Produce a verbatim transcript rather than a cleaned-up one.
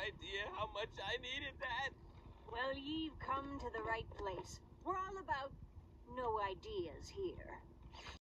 idea how much I needed that. Well, you've come to the right place. We're all about no ideas here.